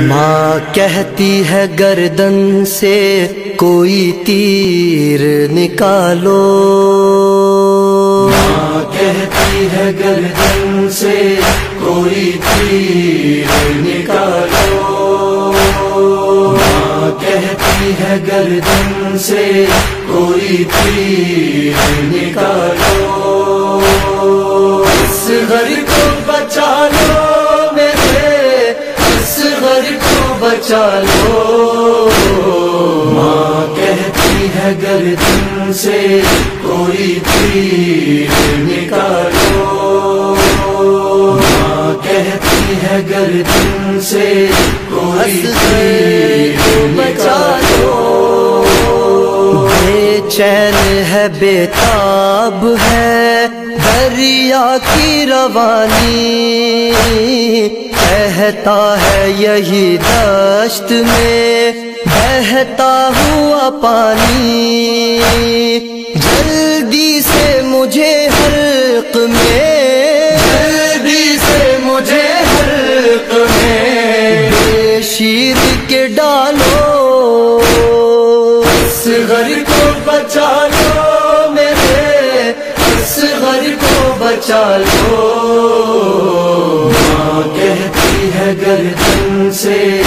ماں کہتی ہے گردن سے کوئی تیر نکالو، ماں کہتی ہے گردن سے کوئی تیر نکالو، ماں کہتی ہے گردن سے کوئی تیر نکالو، اس گھر کو بچا لو میرے، اس گھر کو بچا لو، ماں کہتی ہے گردن سے کوئی تیر نکالو، ماں کہتی ہے گردن سے کوئی تیر نکالو، بے چین ہے بےتاب ہے دریا کی روانی، کہتا ہے یہی دشت میں بہتا ہوا پانی، جلدی سے مجھے حلق میں، جلدی سے مجھے حلق میں بے شیر کے ڈالو، اس گھر کو بچا لو میرے، اس گھر کو بچا لو، ماں کہتی ہے گردن سے